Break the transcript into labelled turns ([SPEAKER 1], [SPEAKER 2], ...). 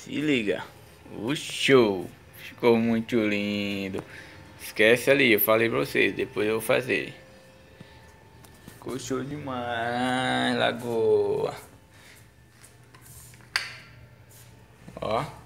[SPEAKER 1] Se liga. O show. Ficou muito lindo. Esquece ali, eu falei pra vocês. Depois eu vou fazer. Ficou show demais, lagoa. Ó.